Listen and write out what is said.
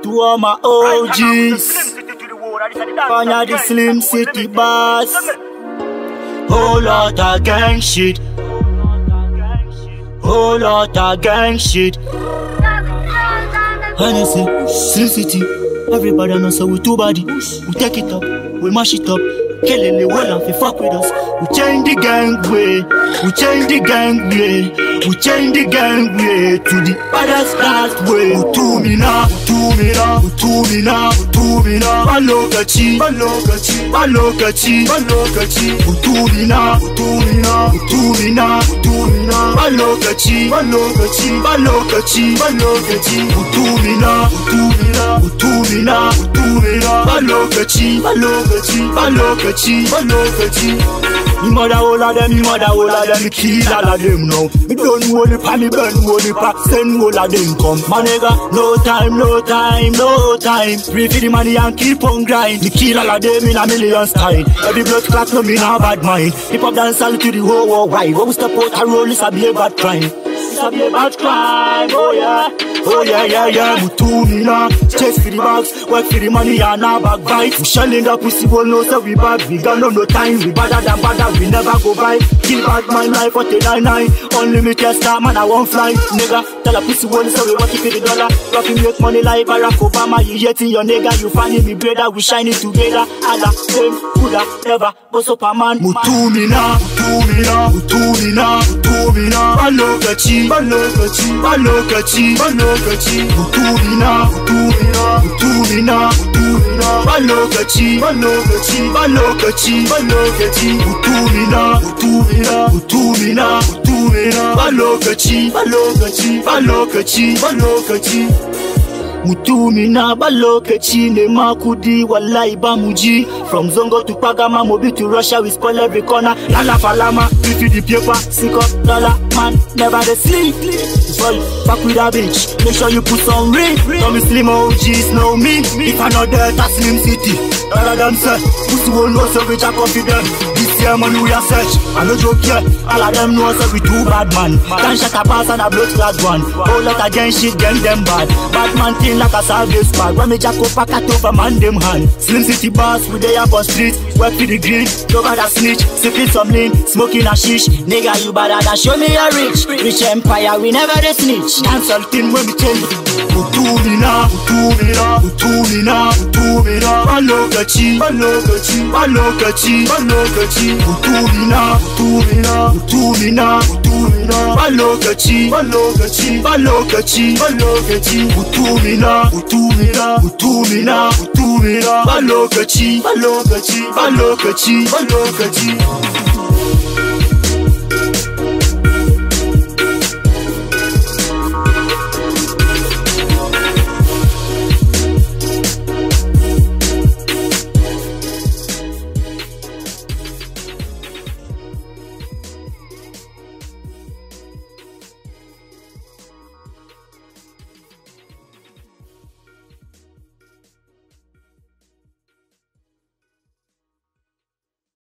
To all my OGs, Panya the Slim City boss. Whole lot of gang shit. Whole lot of gang shit. Honestly, Slim City, everybody knows so we too body. We take it up, we mash it up. Kelele well and fuck with us. We change the gang way. We change the gang way. We change the gang way to the baddest last way. Utumina, utumina, utumina, utumina. Balokachi, balokachi, balokachi, balokachi. Utumina, utumina, utumina, utumina. Balokachi, balokachi, balokachi, balokachi. Utumina, utumina, utumina, utumina. Balokachi, balokachi, balokachi. Me mother all of them, me mother all of them, me kill all of them now. Me don't hold it pa, me burn hold it pa, send all of them come. My nigga, no time, no time, no time. Pray for the money and keep on grind. Me kill all of them in a million style. Every blood clot no me no bad mind. Hip hop dance all to the whole world wide. When we step out a roll, it's a be a bad crime. It's a be a bad crime, oh yeah. Oh yeah, yeah, yeah, Mutumina. Chase for the bags, work for the money and now backbite. We shelling the pussy, won't know so we bad. We got no time, we badder than badder, we never go by. Kill bad my life for 99. Unlimited star, man, I won't fly. Nigga, tell a pussy won't so we working for the dollar. Rocking make money like Barack Obama. You hating your nigga, you finding me brother, we shining together. Allah, them, coulda, never, boss up a man. Mutumina, Mutumina, Mutumina, Mutumina. Balokachi, balokachi, balokachi, balokachi. Utumina, utumina, utumina, utumina. Balokachi, balokachi, balokachi, balokachi. Utumina, utumina, utumina, utumina. Balokachi, balokachi, balokachi, balokachi. Mutumina balokachi ne makudi wallahi bamuji. From Zongo to Pagama, Mobi to Russia, we spoil every corner. Lala falama, we feed the paper, sick up dollar, man, never the sleep. Fall back with a bitch, make sure you put some ring. Some Slim OGs know me, if I not there, that's Slim City. All of them say, pussy won't know so we are confident. This year man we are search, I no joke yet. All of them know so we too bad man. Can't shut a pass and a blood clad one. Whole lot of gang shit, gang them bad. Bad man thing like a service squad. When me jack up a cat over man them hand. Slim City boss, we there for street. Work for the green, cover the snitch. Sipping some lean, smoking a shish. Nigga you better than show me a rich. Rich empire, we never the snitch. Cancel thing when we change. Utumina, utumina, utumina, utumina. Balokachi, balokachi, balokachi, balokachi. Utumina, utumina, utumina, utumina. Balokachi, balokachi, balokachi, balokachi. Utumina, utumina, utumina, utumina. Balokachi, balokachi, balokachi, balokachi.